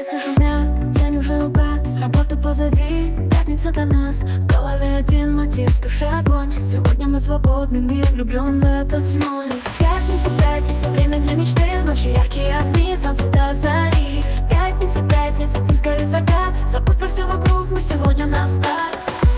улице шумят, день уже угас, работа позади, пятница до нас. В голове один мотив, в душе огонь. Сегодня мы свободны, мир влюблен в этот зной. Пятница, пятница, время для мечты, ночи яркие огни, танцы до зари. Пятница, пятница, пусть горит закат, забудь про все вокруг, мы сегодня на старт.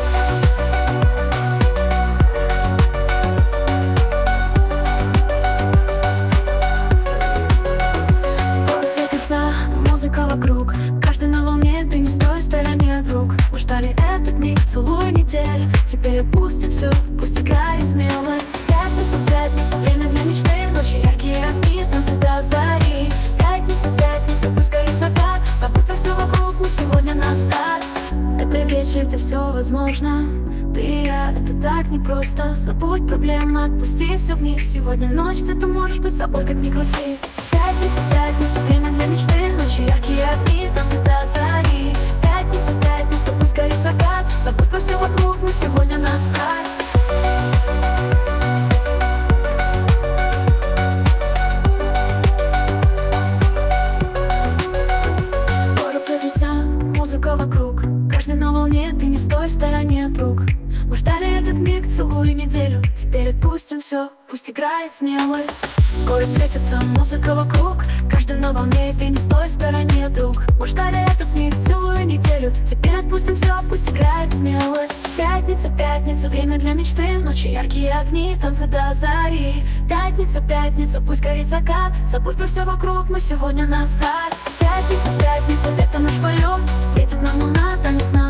Музыка вокруг, каждый на волне, ты не с той стороне, друг. Мы ждали этот миг целую неделю, теперь отпустим все, пусть играет смелость. Пятница, пятница, время для мечты, ночи яркие огни, танцы до зари. Пятница, пятница, пусть горит закат, забудь про все вокруг, мы сегодня на старт. Это вечер, где все возможно, ты и я, это так непросто. Забудь проблемы, отпусти все вниз. Сегодня ночь, где ты можешь быть собой, как ни крути. Пятница, пятница, время для мечты, ночи яркие огни, танцы до зари. Пятница, пятница, пусть горит закат, забудь про все вокруг, мы сегодня на старт. Город светится, музыка вокруг, каждый на волне, ты не с той стороне, друг. Мы ждали этот миг целую неделю, теперь отпустим все, пусть играет смелость. Город светится, музыка вокруг, каждый на волне, ты не с той стороне, друг. Мы ждали этот миг целую неделю, теперь отпустим все, пусть играет смелость. Пятница, пятница, время для мечты, ночи яркие огни, танцы до зари. Пятница, пятница, пусть горит закат, забудь про все вокруг, мы сегодня на старт. Пятница, пятница, это наш полет, светит нам луна, танец на